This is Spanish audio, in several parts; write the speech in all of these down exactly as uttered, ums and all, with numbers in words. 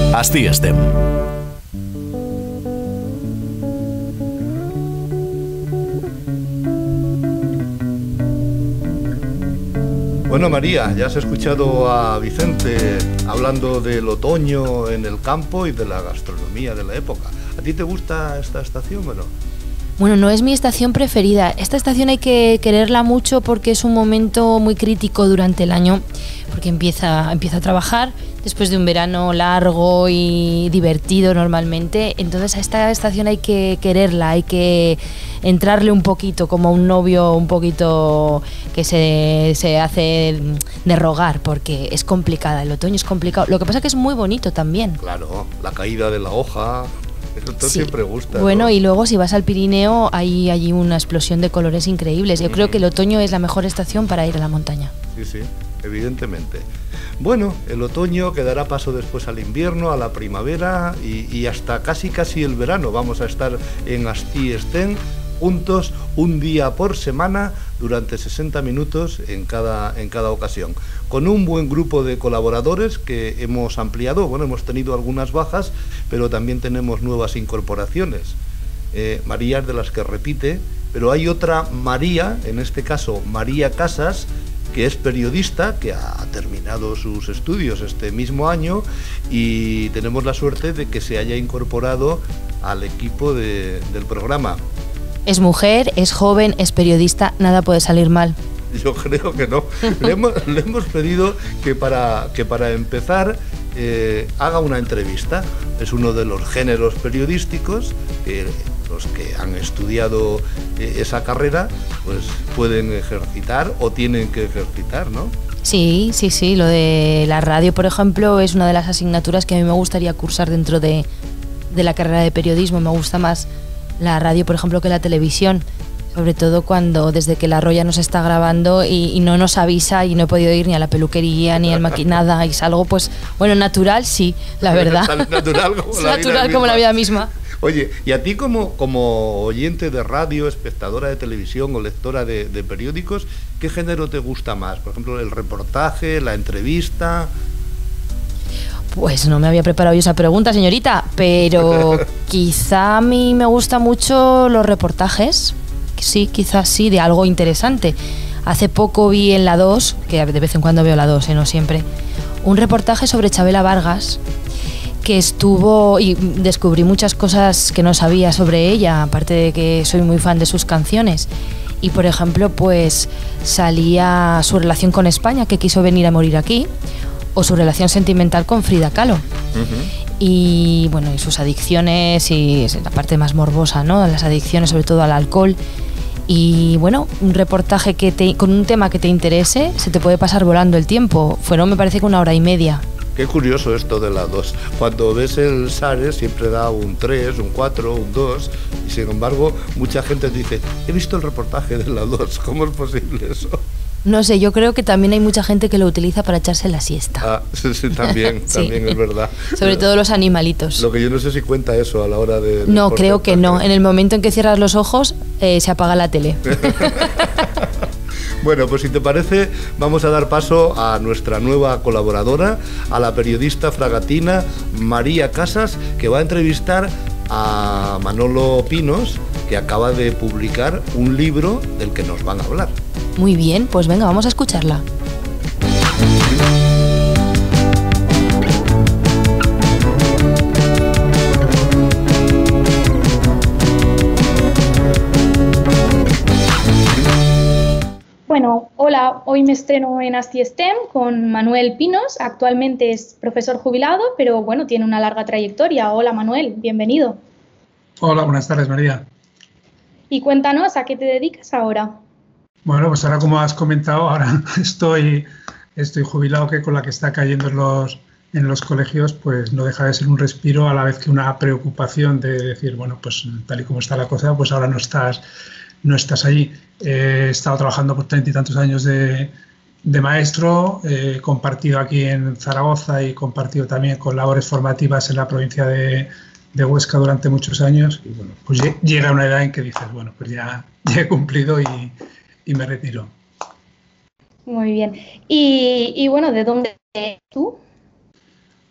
Asti estem. Bueno, María, ya has escuchado a Vicente hablando del otoño en el campo y de la gastronomía de la época. ¿A ti te gusta esta estación o no? Bueno, no es mi estación preferida. Esta estación hay que quererla mucho porque es un momento muy crítico durante el año, porque empieza, empieza a trabajar después de un verano largo y divertido normalmente. Entonces a esta estación hay que quererla, hay que entrarle un poquito, como un novio un poquito que se, se hace de rogar, porque es complicada, el otoño es complicado. Lo que pasa es que es muy bonito también. Claro, la caída de la hoja... Esto sí. Siempre gusta. Bueno, ¿no? Y luego si vas al Pirineo hay allí una explosión de colores increíbles. Yo mm. creo que el otoño es la mejor estación para ir a la montaña. Sí, sí, evidentemente. Bueno, el otoño que dará paso después al invierno, a la primavera y, y hasta casi casi el verano. Vamos a estar en Asti estem juntos un día por semana durante sesenta minutos en cada, en cada ocasión, con un buen grupo de colaboradores que hemos ampliado. Bueno, hemos tenido algunas bajas, pero también tenemos nuevas incorporaciones. Eh, María es de las que repite, pero hay otra María, en este caso María Casas, que es periodista, que ha terminado sus estudios este mismo año y tenemos la suerte de que se haya incorporado al equipo de, del programa. Es mujer, es joven, es periodista, nada puede salir mal. Yo creo que no. Le hemos, le hemos pedido que para, que para empezar eh, haga una entrevista. Es uno de los géneros periodísticos que los que han estudiado eh, esa carrera pues pueden ejercitar o tienen que ejercitar, ¿no? Sí, sí, sí. Lo de la radio, por ejemplo, es una de las asignaturas que a mí me gustaría cursar dentro de, de la carrera de periodismo. Me gusta más la radio, por ejemplo, que la televisión, sobre todo cuando desde que la Roya nos está grabando y, y no nos avisa y no he podido ir ni a la peluquería ni al maquinada y salgo, pues, bueno, natural, sí, la verdad. Natural como, es la, natural vida como la vida misma. Oye, y a ti como, como oyente de radio, espectadora de televisión o lectora de, de periódicos, ¿qué género te gusta más? Por ejemplo, el reportaje, la entrevista... Pues no me había preparado yo esa pregunta, señorita, pero quizá a mí me gustan mucho los reportajes, sí, quizás sí, de algo interesante. Hace poco vi en la dos, que de vez en cuando veo la dos, ¿eh? No siempre, un reportaje sobre Chabela Vargas, que estuvo, y descubrí muchas cosas que no sabía sobre ella, aparte de que soy muy fan de sus canciones. Y por ejemplo, pues salía su relación con España, que quiso venir a morir aquí, o su relación sentimental con Frida Kahlo. Uh-huh. Y bueno, y sus adicciones y la parte más morbosa, ¿no? Las adicciones sobre todo al alcohol. Y bueno, un reportaje que te, con un tema que te interese, se te puede pasar volando el tiempo. Fueron, me parece que una hora y media. Qué curioso esto de la dos. Cuando ves el SARE siempre da un tres, un cuatro, un dos, y sin embargo mucha gente dice, he visto el reportaje de la dos, ¿cómo es posible eso? No sé, yo creo que también hay mucha gente que lo utiliza para echarse la siesta. Ah, sí, sí, también, sí. También es verdad. Sobre todo los animalitos. Lo que yo no sé si cuenta eso a la hora de... de no, creo que no. En el momento en que cierras los ojos, eh, se apaga la tele. Bueno, pues si te parece, vamos a dar paso a nuestra nueva colaboradora, a la periodista fragatina María Casas, que va a entrevistar a Manolo Pinos, que acaba de publicar un libro del que nos van a hablar. Muy bien, pues venga, vamos a escucharla. Bueno, hola, hoy me estreno en Asti estem con Manuel Pinos. Actualmente es profesor jubilado, pero bueno, tiene una larga trayectoria. Hola Manuel, bienvenido. Hola, buenas tardes María. Y cuéntanos, ¿a qué te dedicas ahora? Bueno, pues ahora como has comentado, ahora estoy, estoy jubilado, que con la que está cayendo en los, en los colegios, pues no deja de ser un respiro a la vez que una preocupación de decir, bueno, pues tal y como está la cosa, pues ahora no estás, no estás allí. Eh, he estado trabajando por treinta y tantos años de, de maestro, he eh, compartido aquí en Zaragoza y compartido también con labores formativas en la provincia de, de Huesca durante muchos años. Y bueno, pues llega una edad en que dices, bueno, pues ya, ya he cumplido y... y me retiro. Muy bien. Y, y bueno, ¿de dónde eres tú?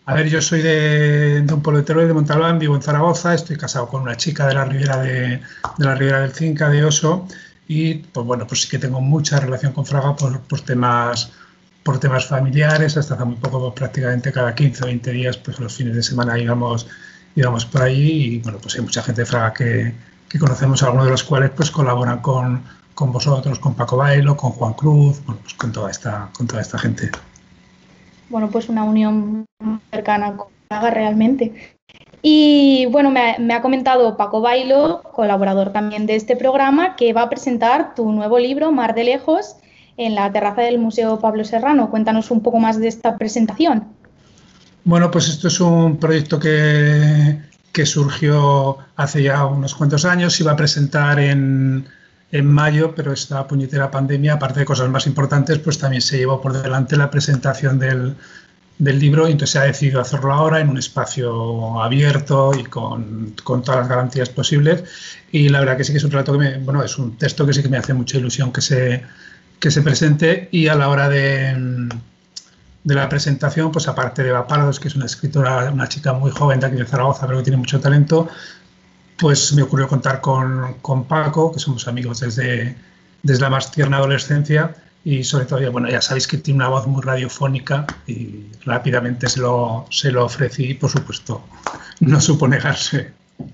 A ver, yo soy de, de un pueblo de Teruel, de Montalbán, vivo en Zaragoza, estoy casado con una chica de la Ribera de, de la Ribera del Cinca, de Oso, y pues bueno, pues sí que tengo mucha relación con Fraga por, por temas por temas familiares. Hasta hace muy poco, pues, prácticamente cada quince o veinte días, pues los fines de semana íbamos, íbamos por allí, y bueno, pues hay mucha gente de Fraga que, que conocemos, algunos de los cuales pues colaboran con, con vosotros, con Paco Bailo, con Juan Cruz, bueno, pues con toda esta, con toda esta gente. Bueno, pues una unión cercana con Fraga realmente. Y bueno, me ha, me ha comentado Paco Bailo, colaborador también de este programa, que va a presentar tu nuevo libro, Mar de Lejos, en la terraza del Museo Pablo Serrano. Cuéntanos un poco más de esta presentación. Bueno, pues esto es un proyecto que, que surgió hace ya unos cuantos años. Se iba a presentar en, en mayo, pero esta puñetera pandemia, aparte de cosas más importantes, pues también se llevó por delante la presentación del, del libro, y entonces se ha decidido hacerlo ahora en un espacio abierto y con, con todas las garantías posibles. Y la verdad que sí que es un relato que me, bueno, es un texto que sí que me hace mucha ilusión que se, que se presente, y a la hora de, de la presentación, pues aparte de Eva Pardos, que es una escritora, una chica muy joven de aquí de Zaragoza, pero que tiene mucho talento, pues me ocurrió contar con, con Paco, que somos amigos desde, desde la más tierna adolescencia, y sobre todo, bueno, ya sabéis que tiene una voz muy radiofónica, y rápidamente se lo, se lo ofrecí, y por supuesto no supo negarse.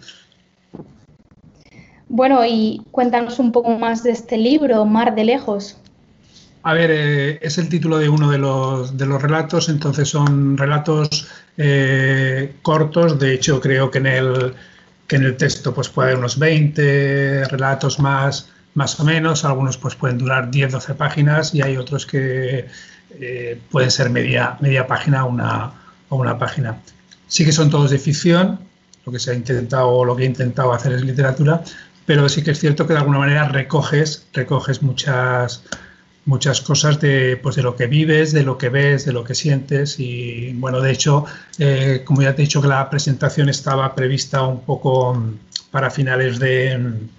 Bueno, y cuéntanos un poco más de este libro, Mar de Lejos. A ver, eh, es el título de uno de los, de los relatos, entonces son relatos eh, cortos. De hecho, creo que en el, que en el texto pues puede haber unos veinte relatos más, más o menos. Algunos pues pueden durar diez o doce páginas, y hay otros que eh, pueden ser media, media página o una, o una página. Sí que son todos de ficción, lo que se ha intentado, o lo que he intentado hacer es literatura, pero sí que es cierto que de alguna manera recoges, recoges muchas... muchas cosas de, pues de lo que vives, de lo que ves, de lo que sientes. Y bueno, de hecho, eh, como ya te he dicho que la presentación estaba prevista un poco para finales de,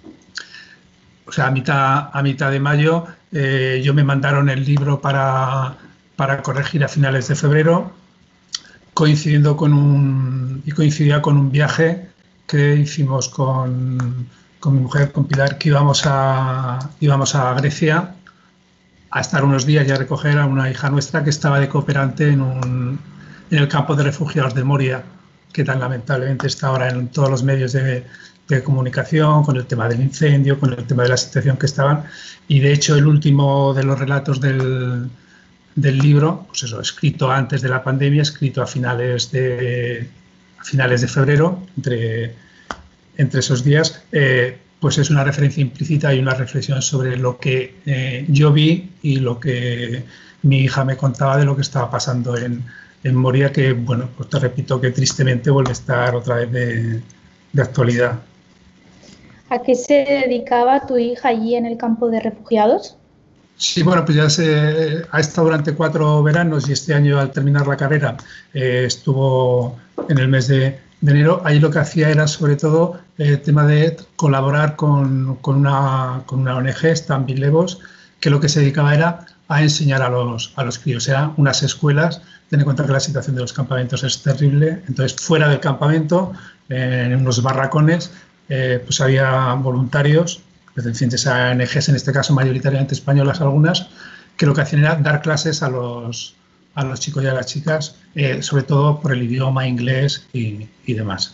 o sea, a mitad, a mitad de mayo, eh, yo me mandaron el libro para, para corregir a finales de febrero, coincidiendo con un, y coincidía con un viaje que hicimos con, con mi mujer, con Pilar, que íbamos a, íbamos a Grecia a estar unos días y a recoger a una hija nuestra que estaba de cooperante en, un, en el campo de refugiados de Moria, que tan lamentablemente está ahora en todos los medios de, de comunicación, con el tema del incendio, con el tema de la situación que estaban. Y de hecho el último de los relatos del, del libro, pues eso, escrito antes de la pandemia, escrito a finales de, a finales de febrero, entre, entre esos días, eh, pues es una referencia implícita y una reflexión sobre lo que eh, yo vi y lo que mi hija me contaba de lo que estaba pasando en, en Moria, que, bueno, pues te repito que tristemente vuelve a estar otra vez de, de actualidad. ¿A qué se dedicaba tu hija allí en el campo de refugiados? Sí, bueno, pues ya se, ha estado durante cuatro veranos, y este año, al terminar la carrera, eh, estuvo en el mes de de enero. Ahí lo que hacía era sobre todo el tema de colaborar con, con, una, con una O N G, Stand With Levos, que lo que se dedicaba era a enseñar a los, a los críos. Eran unas escuelas. Ten en cuenta que la situación de los campamentos es terrible. Entonces, fuera del campamento, eh, en unos barracones, eh, pues había voluntarios, pertenecientes a O N Ges, en este caso mayoritariamente españolas algunas, que lo que hacían era dar clases a los a los chicos y a las chicas, eh, sobre todo por el idioma inglés y, y demás.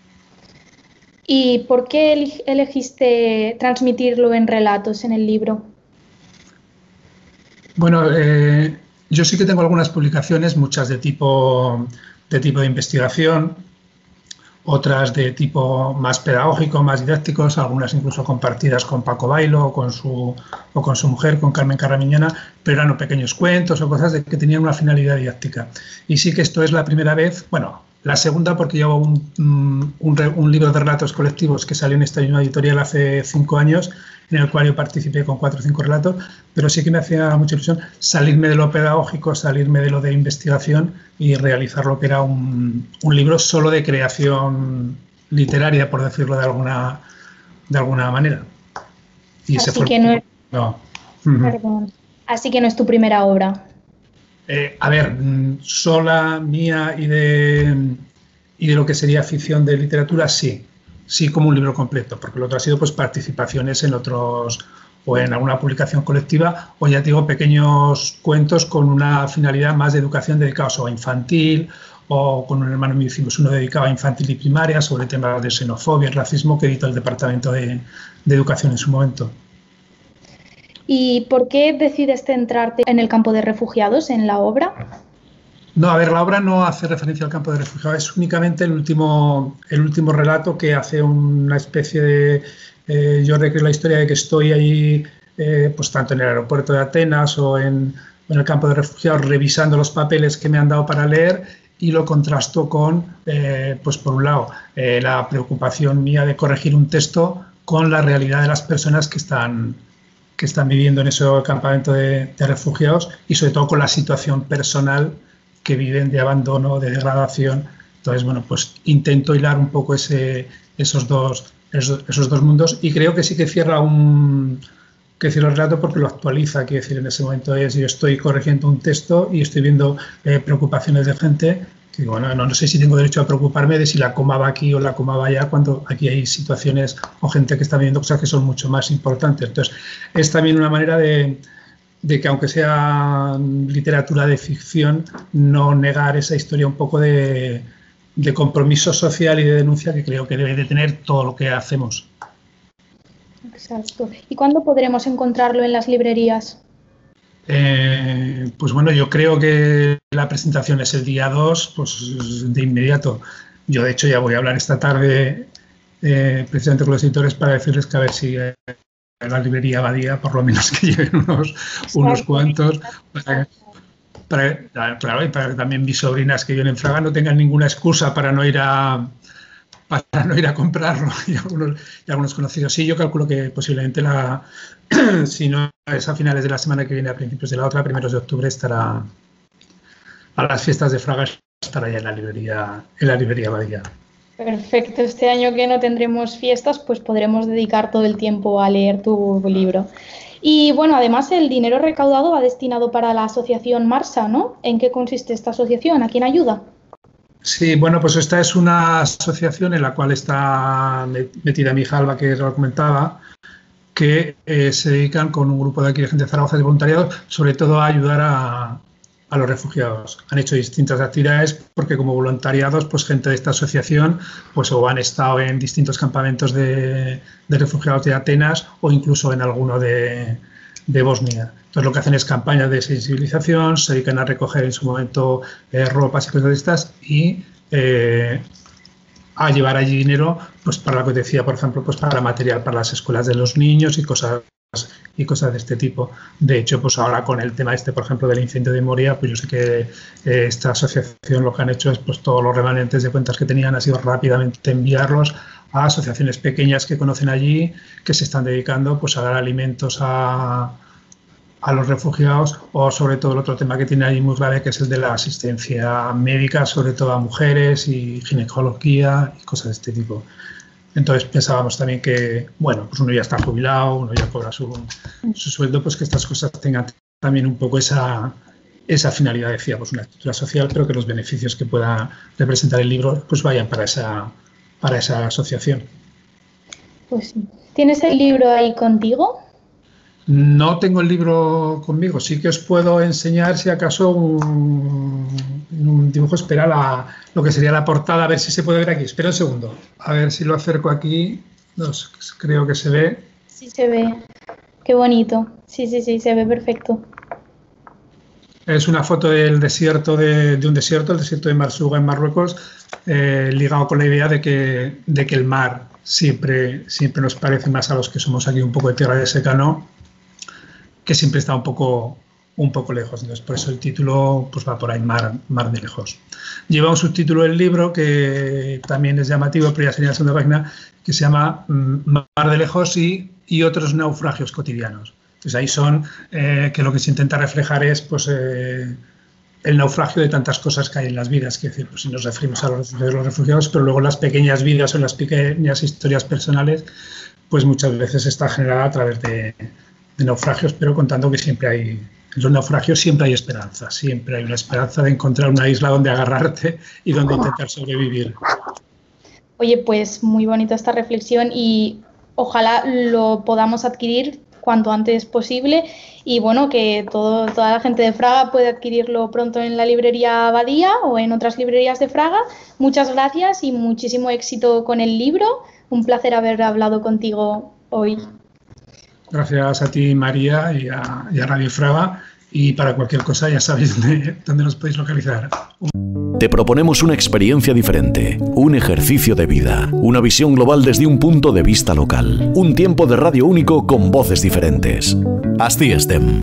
¿Y por qué elegiste transmitirlo en relatos en el libro? Bueno, eh, yo sí que tengo algunas publicaciones, muchas de tipo de, tipo de investigación, otras de tipo más pedagógico, más didácticos, algunas incluso compartidas con Paco Bailo o con su, o con su mujer, con Carmen Carramiñana, pero eran pequeños cuentos o cosas de que tenían una finalidad didáctica. Y sí que esto es la primera vez, bueno, la segunda, porque llevo un, un, un libro de relatos colectivos que salió en esta misma editorial hace cinco años, en el cual yo participé con cuatro o cinco relatos, pero sí que me hacía mucha ilusión salirme de lo pedagógico, salirme de lo de investigación y realizar lo que era un, un libro solo de creación literaria, por decirlo de alguna, de alguna manera. Y Así, fue... que no es... no. Perdón. Así que no es tu primera obra. Eh, a ver, sola, mía y de, y de lo que sería ficción de literatura, sí. Sí, como un libro completo, porque lo otro ha sido pues participaciones en otros, o en alguna publicación colectiva, o ya te digo, pequeños cuentos con una finalidad más de educación dedicados a infantil, o con un hermano mío hicimos uno dedicado a infantil y primaria sobre temas de xenofobia y racismo que editó el Departamento de, de Educación en su momento. ¿Y por qué decides centrarte en el campo de refugiados en la obra? No, a ver, la obra no hace referencia al campo de refugiados, es únicamente el último, el último relato que hace una especie de... Eh, yo recreo la historia de que estoy allí, eh, pues tanto en el aeropuerto de Atenas o en, en el campo de refugiados, revisando los papeles que me han dado para leer y lo contrasto con, eh, pues por un lado, eh, la preocupación mía de corregir un texto con la realidad de las personas que están... que están viviendo en ese campamento de, de refugiados y sobre todo con la situación personal que viven de abandono, de degradación. Entonces, bueno, pues intento hilar un poco ese, esos, dos, esos, esos dos mundos y creo que sí que cierra un que cierra el relato porque lo actualiza. Quiero decir, en ese momento es yo estoy corrigiendo un texto y estoy viendo eh, preocupaciones de gente que, bueno, no, no sé si tengo derecho a preocuparme de si la coma va aquí o la coma va allá, cuando aquí hay situaciones o gente que está viviendo cosas que son mucho más importantes. Entonces, es también una manera de, de que, aunque sea literatura de ficción, no negar esa historia un poco de, de compromiso social y de denuncia que creo que debe de tener todo lo que hacemos. Exacto. ¿Y cuándo podremos encontrarlo en las librerías? Eh, pues bueno, yo creo que la presentación es el día dos, pues de inmediato. Yo de hecho ya voy a hablar esta tarde eh, precisamente con los editores para decirles que a ver si eh, en la librería Abadía por lo menos que lleven unos, unos cuantos para, para, claro, y para que también mis sobrinas que viven en Fraga no tengan ninguna excusa para no ir a para no ir a comprarlo y algunos, y algunos conocidos. Sí, yo calculo que posiblemente la si no es a finales de la semana que viene, a principios de la otra, primeros de octubre, estará a las fiestas de Fraga, estará ya en la librería, en la librería Abadía. Perfecto, este año que no tendremos fiestas, pues podremos dedicar todo el tiempo a leer tu libro. Y bueno, además el dinero recaudado va destinado para la asociación Marsa, ¿no? ¿En qué consiste esta asociación? ¿A quién ayuda? Sí, bueno, pues esta es una asociación en la cual está metida mi hija Alba, que lo comentaba, que eh, se dedican con un grupo de aquí de gente de Zaragoza de voluntariado, sobre todo a ayudar a, a los refugiados. Han hecho distintas actividades porque como voluntariados, pues gente de esta asociación, pues o han estado en distintos campamentos de, de refugiados de Atenas o incluso en alguno de, de Bosnia. Entonces lo que hacen es campañas de sensibilización, se dedican a recoger en su momento eh, ropas y cosas de estas y eh, a llevar allí dinero, pues para lo que decía, por ejemplo, pues para material para las escuelas de los niños y cosas y cosas de este tipo. De hecho, pues ahora con el tema este, por ejemplo, del incendio de Moria, pues yo sé que eh, esta asociación lo que han hecho es pues todos los remanentes de cuentas que tenían ha sido rápidamente enviarlos a asociaciones pequeñas que conocen allí, que se están dedicando pues a dar alimentos a a los refugiados, o sobre todo el otro tema que tiene ahí muy grave, que es el de la asistencia médica, sobre todo a mujeres y ginecología y cosas de este tipo. Entonces pensábamos también que, bueno, pues uno ya está jubilado, uno ya cobra su, su sueldo, pues que estas cosas tengan también un poco esa, esa finalidad, decía, pues una estructura social, pero que los beneficios que pueda representar el libro pues vayan para esa, para esa asociación. Pues sí. ¿Tienes el libro ahí contigo? No tengo el libro conmigo, sí que os puedo enseñar si acaso un, un dibujo, espera la, lo que sería la portada, a ver si se puede ver aquí. Espera un segundo, a ver si lo acerco aquí, no, creo que se ve. Sí se ve, qué bonito, sí, sí, sí, se ve perfecto. Es una foto del desierto, de, de un desierto, el desierto de Marsuga en Marruecos, eh, ligado con la idea de que, de que el mar siempre, siempre nos parece más a los que somos aquí un poco de tierra de secano, que siempre está un poco, un poco lejos. Entonces, por eso el título pues va por ahí, Mar, mar de lejos. Lleva un subtítulo del libro que también es llamativo, pero ya sería la segunda página, que se llama Mar de lejos y, y otros naufragios cotidianos. Entonces ahí son eh, que lo que se intenta reflejar es pues, eh, el naufragio de tantas cosas que hay en las vidas, que decir, pues si nos referimos a los, a los refugiados, pero luego las pequeñas vidas o las pequeñas historias personales, pues muchas veces está generada a través de de naufragios, pero contando que siempre hay, en los naufragios siempre hay esperanza, siempre hay una esperanza de encontrar una isla donde agarrarte y donde intentar sobrevivir. Oye, pues muy bonita esta reflexión y ojalá lo podamos adquirir cuanto antes posible y bueno, que todo, toda la gente de Fraga pueda adquirirlo pronto en la librería Abadía o en otras librerías de Fraga. Muchas gracias y muchísimo éxito con el libro. Un placer haber hablado contigo hoy. Gracias a ti, María, y a, y a Radio Fraga. Y para cualquier cosa ya sabéis dónde, dónde nos podéis localizar. Te proponemos una experiencia diferente, un ejercicio de vida, una visión global desde un punto de vista local, un tiempo de radio único con voces diferentes. Asti estem.